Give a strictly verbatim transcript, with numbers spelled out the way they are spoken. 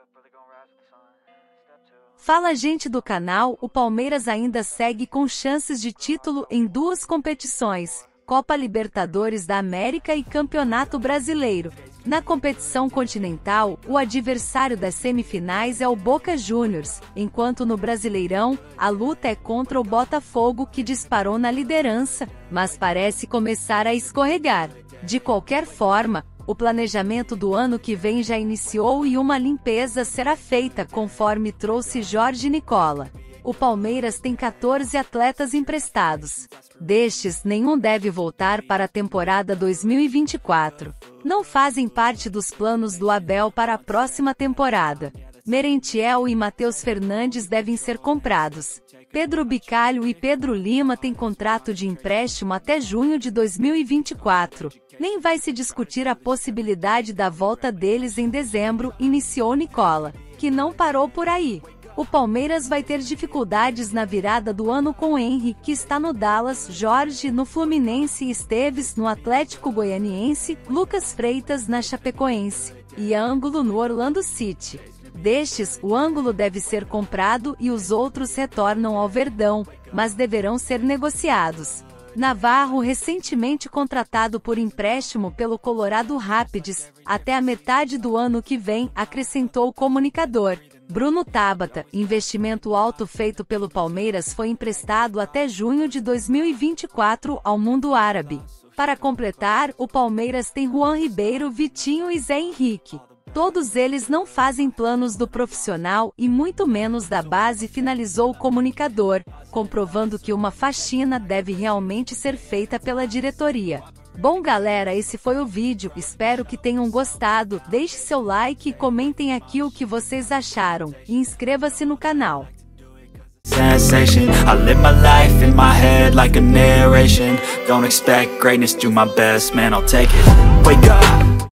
Fala, gente do canal. O Palmeiras ainda segue com chances de título em duas competições, Copa Libertadores da América e Campeonato Brasileiro. Na competição continental, o adversário das semifinais é o Boca Juniors, enquanto no Brasileirão, a luta é contra o Botafogo, que disparou na liderança, mas parece começar a escorregar. De qualquer forma, o planejamento do ano que vem já iniciou e uma limpeza será feita, conforme trouxe Jorge Nicola. O Palmeiras tem quatorze atletas emprestados. Destes, nenhum deve voltar para a temporada dois mil e vinte e quatro. Não fazem parte dos planos do Abel para a próxima temporada. Merentiel e Matheus Fernandes devem ser comprados. Pedro Bicalho e Pedro Lima têm contrato de empréstimo até junho de dois mil e vinte e quatro. Nem vai se discutir a possibilidade da volta deles em dezembro, iniciou Nicola, que não parou por aí. O Palmeiras vai ter dificuldades na virada do ano com Henry, que está no Dallas, Jorge no Fluminense, Esteves no Atlético Goianiense, Lucas Freitas na Chapecoense e Ângulo no Orlando City. Destes, o Ângulo deve ser comprado e os outros retornam ao Verdão, mas deverão ser negociados. Navarro, recentemente contratado por empréstimo pelo Colorado Rapids, até a metade do ano que vem, acrescentou o comunicador. Bruno Tabata, investimento alto feito pelo Palmeiras, foi emprestado até junho de dois mil e vinte e quatro ao mundo árabe. Para completar, o Palmeiras tem Juan Ribeiro, Vitinho e Zé Henrique. Todos eles não fazem planos do profissional e muito menos da base, finalizou o comunicador, comprovando que uma faxina deve realmente ser feita pela diretoria. Bom, galera, esse foi o vídeo, espero que tenham gostado. Deixe seu like e comentem aqui o que vocês acharam, e inscreva-se no canal. Sensation, I live my life in my head like a narration. Don't expect greatness, do my best, man, I'll take it. Wake up.